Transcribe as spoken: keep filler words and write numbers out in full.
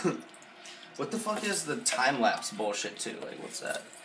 What the fuck is the time lapse bullshit too? Like, what's that?